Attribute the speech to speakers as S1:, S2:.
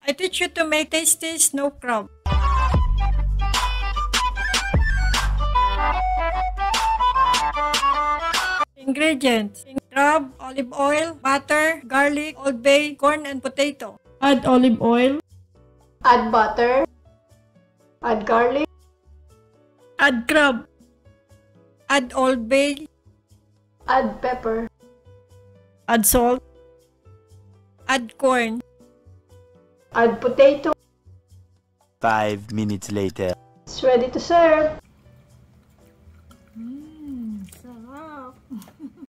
S1: I teach you to make tasty snow crab. Ingredients: crab, olive oil, butter, garlic, Old Bay, corn, and potato.
S2: Add olive oil.
S3: Add butter. Add garlic.
S1: Add crab. Add Old Bay.
S3: Add pepper.
S2: Add salt.
S1: Add corn.
S3: Add potato.
S4: 5 minutes later.
S3: It's ready to serve.